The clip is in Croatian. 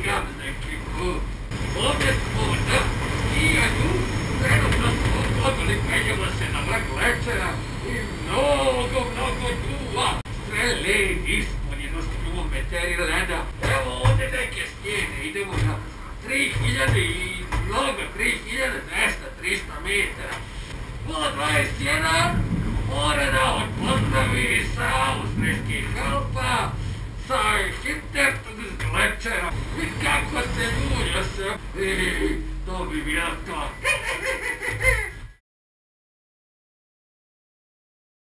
brigam neki put. Ovdje smo na skijaju, trenutno smo odvodili, penjemo se na vrh Lečera i mnogo duva. Sve led ispunjeno s 1 meteri leda. Evo ovdje neke stijene, idemo na 3000 i mnogo, 3200-300 metara. Pod 21 mora da odpozdravi sa austrijskih Alpa, sa Hintertog z Lečera. I kako se ljulja se, to bi bilo to.